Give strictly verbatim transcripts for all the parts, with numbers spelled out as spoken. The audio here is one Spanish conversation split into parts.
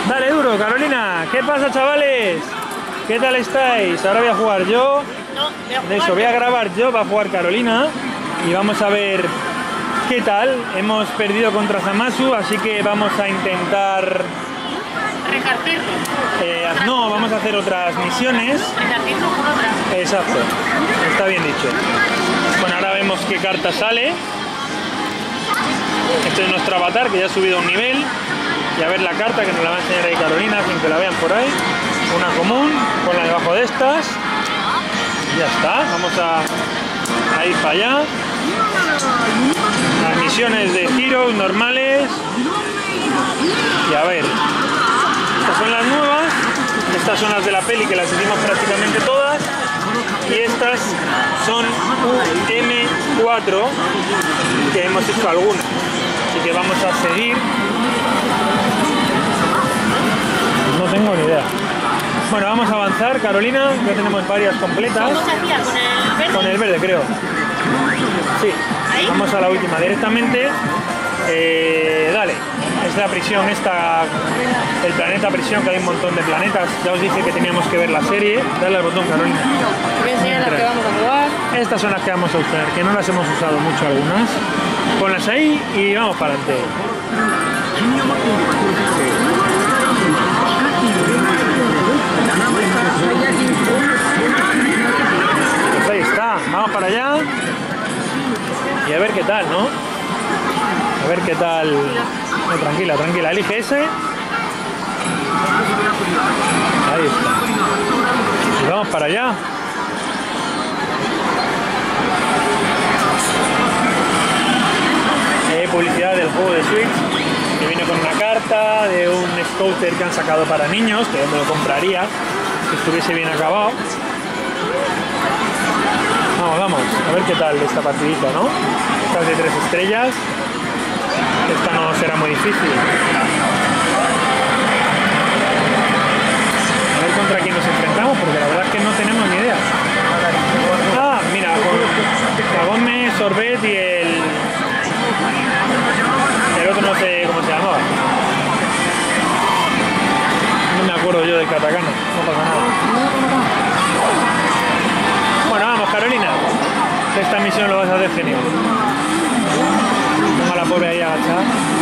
Dale duro, Carolina. ¿Qué pasa, chavales? ¿Qué tal estáis? Ahora voy a jugar yo. No, voy a jugar. De eso, voy a grabar yo, va a jugar Carolina. Y vamos a ver qué tal. Hemos perdido contra Zamasu, así que vamos a intentar... Resarcirlo. Eh, no, vamos a hacer otras misiones. Resarcirlo con otras. Exacto, está bien dicho. Bueno, ahora vemos qué carta sale. Este es nuestro avatar, que ya ha subido un nivel. Y a ver la carta, que nos la va a enseñar ahí Carolina, sin que la vean por ahí. Una común, ponla debajo de estas. Y ya está, vamos a, a ir para allá. Las misiones de Heroes normales. Y a ver, estas son las nuevas. Estas son las de la peli, que las hicimos prácticamente todas. Y estas son U M cuatro, que hemos hecho algunas. Así que vamos a seguir. No tengo ni idea. Bueno, vamos a avanzar, Carolina. Ya tenemos varias completas. ¿Cómo se hacía? ¿Con el verde? Con el verde, creo. Sí. ¿Ahí? Vamos a la última directamente. Eh, dale. Es la prisión esta, el planeta prisión, que hay un montón de planetas. Ya os dije que teníamos que ver la serie. Dale al botón, Carolina. Voy a enseñar las que vamos a jugar. Estas son las que vamos a usar, que no las hemos usado mucho algunas. Ponlas ahí y vamos para adelante. Pues ahí está, vamos para allá. Y a ver qué tal, ¿no? A ver qué tal. No, tranquila, tranquila, elige ese. Ahí está. Y vamos para allá. Eh, publicidad del juego de Switch, que viene con una carta de un scouter que han sacado para niños, que yo me lo compraría si estuviese bien acabado. Vamos, vamos, a ver qué tal esta partidita, ¿no? Esta es de tres estrellas. Esta no será muy difícil. A ver contra quién nos enfrentamos, porque la verdad es que no tenemos ni idea. Ah, mira, con Cagome, Sorbet y el... El otro no sé cómo se llamaba. No me acuerdo yo del katakana, no pasa nada. Bueno, vamos, Carolina. Esta misión lo vas a hacer genial. Ponga la pobre ahí agachada.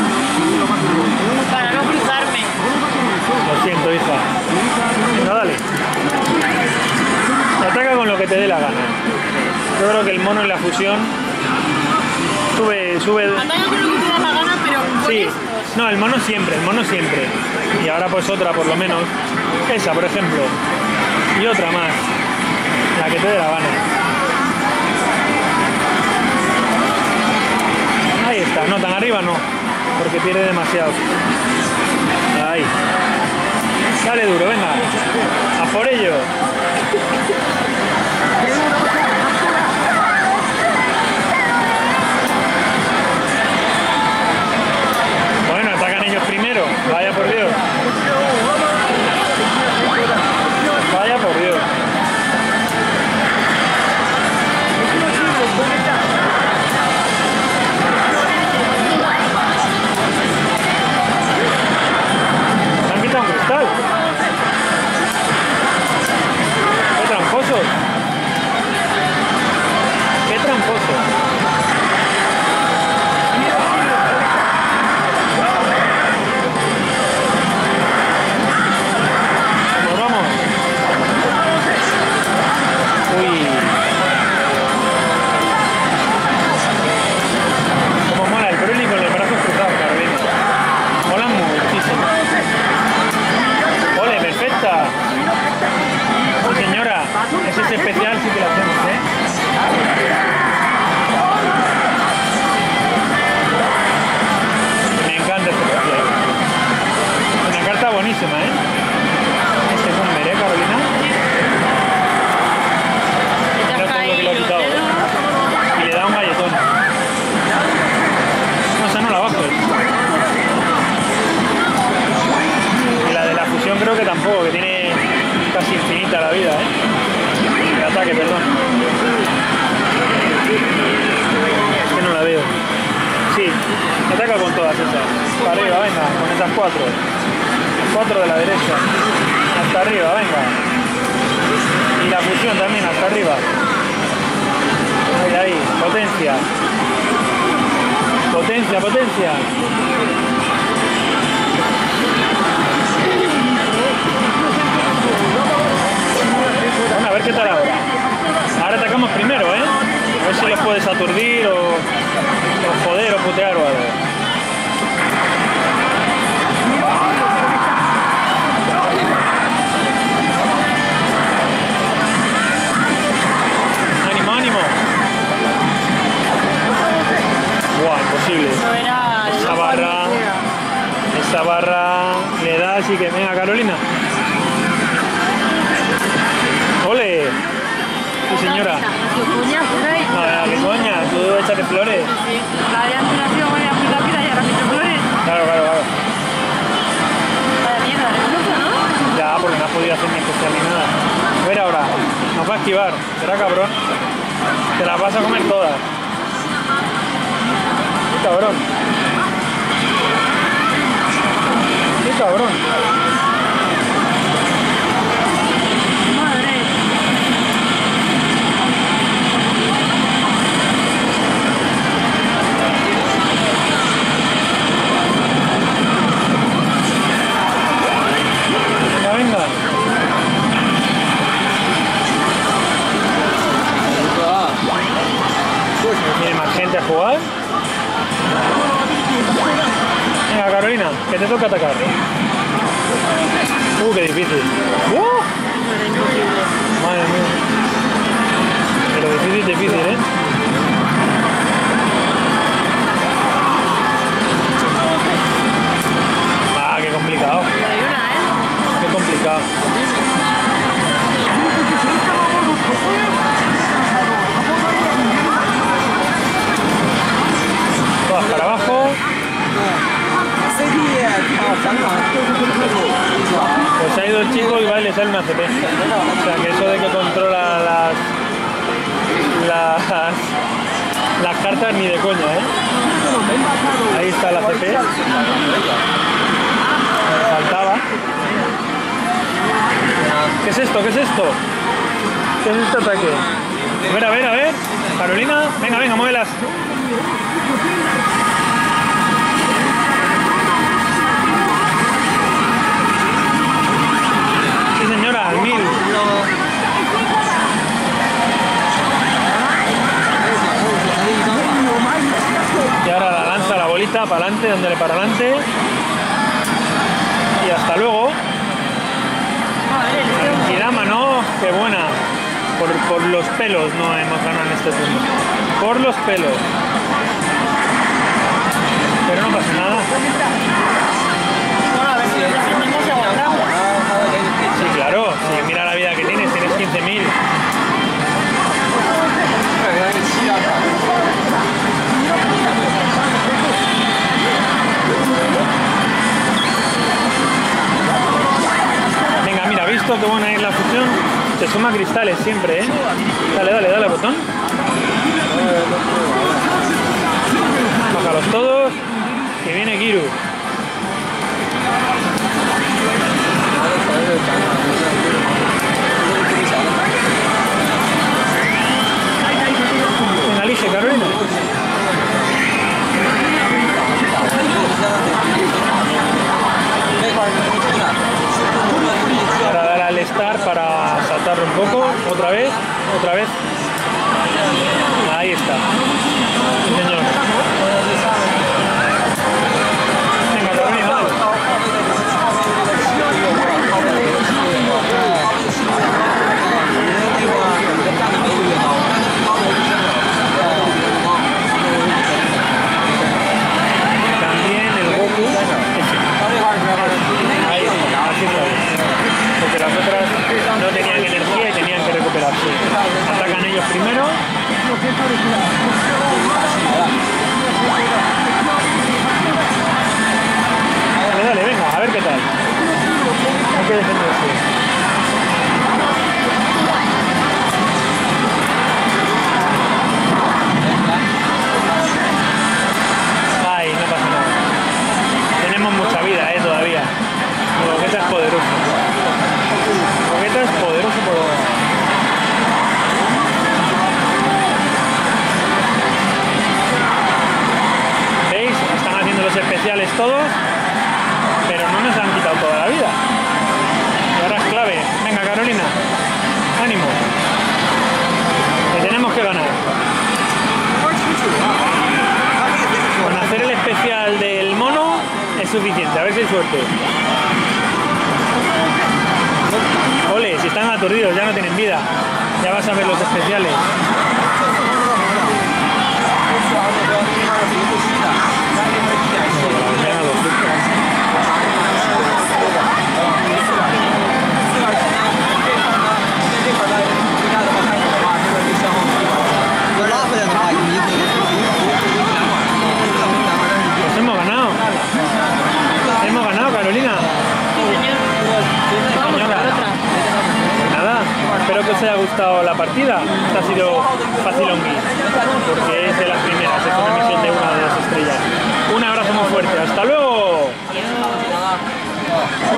Para no cruzarme. Lo siento, hija. Venga, dale. Ataca con lo que te dé la gana. Yo creo que el mono en la fusión sube... sube... Ataca con lo que te da la gana, pero con Sí, estos. no, el mono siempre, el mono siempre. Y ahora pues otra por lo menos. Esa, por ejemplo. Y otra más. La que te dé la gana. Ahí está, no, tan arriba no, porque pierde demasiado. Ahí. Dale duro, venga. A por ello. Bueno, atacan ellos primero. Vaya por Dios. Vaya por Dios. Me han quitado un cristal. ¡Qué tramposos! ¡Qué tramposos! Pues vamos. Uy. Como mola el Broly con los brazos cruzados, Carolina. Mola muchísimo. ¡Ole, perfecta! Sí, señora, ese es especial, sí que lo hacemos, ¿eh? Me encanta este especial. Una carta buenísima, ¿eh? Este es un meré, Carolina. Te Mira has todo lo que le caído ha los quitado, ¿eh? dedos. Y le da un galletón. No, esa no la bajo. Y la de la fusión creo que tampoco, que tiene casi infinita la vida, ¿eh? El ataque, perdón. Es que no la veo. Sí, ataca con todas esas. Para arriba, venga, con esas cuatro. cuatro de la derecha. Hasta arriba, venga. Y la fusión también, hasta arriba. Ahí, ahí, potencia. Potencia, potencia. Bueno, a ver qué tal ahora. Ahora atacamos primero, ¿eh? A ver si los puedes aturdir o, o joder o putear o algo. Ánimo, ánimo. Buah, imposible. Esa barra, esa barra le da así que venga Carolina. ¡Ole! Sí, señora. No, no, qué coña, tú échate flores. La de antes ha sido buena pita pita y ahora me echo flores. Claro, claro, claro. Vaya mierda, ¿no? ¿no? Ya, porque no has podido hacer ni especial ni nada. A ver ahora, nos va a esquivar. Será cabrón. Te las vas a comer todas. Qué cabrón. Qué cabrón. Venga. ¿Viene más gente a jugar? Venga, Carolina, que te toca atacar. Uh, qué difícil. Uh. Madre mía. Pero difícil, difícil, ¿eh? Ah, qué complicado. Qué complicado. Todas para abajo. Pues ha ido el chico y va y le sale una C P. O sea que eso de que controla las las, las cartas ni de coña, ¿eh? Ahí está la C P. Faltaba. ¿Qué es esto? ¿Qué es esto? ¿Qué es este ataque? A ver, a ver, a ver. Carolina, venga, venga, muévelas. Sí, señora, al mil. Y ahora la lanza la bolita para adelante, dándole para adelante. Y hasta luego. Y dama, ¿no? Qué buena. Por, por los pelos no hemos ganado en este turno. Por los pelos. Pero no pasa nada. Bueno, a ver si lo defendemos y aguantamos. Sí, claro. Si mira la vida que tienes, tienes quince mil. Venga, mira, ¿visto qué buena es la fusión? Te suma cristales siempre, ¿eh? Dale, dale, dale, botón. Bájalos todos. Que viene Kiru. Venga, elige, Carolina. Para dar al start, para saltarlo un poco. Otra vez, otra vez. Ahí está. Sí, señor. Venga, Carolina, dale. También el Goku. Ahí está, así está. Porque las otras no tenían energía y tenían que recuperarse. Atacan ellos primero. Dale, dale, venga, a ver qué tal. Hay que defenderse. Ay, no pasa nada. Tenemos mucha vida, eh, todavía. Lo que Vegeta es poderoso. Vegeta es poderoso por... ¿Veis? Están haciendo los especiales todos, pero no nos han quitado toda la vida. Y ahora es clave. Venga, Carolina, ánimo. Que tenemos que ganar. Con hacer el especial del mono es suficiente. A ver si hay suerte. Ole, si están aturdidos, ya no tienen vida. Ya vas a ver los especiales. Pues hemos ganado. Hemos ganado, Carolina. Sí, señor. Vamos por otra. Nada, espero que os haya gustado la partida. Esta ha sido facilongi, porque es de las primeras, es una misión de una de las estrellas. Un abrazo muy fuerte, hasta luego. Adiós.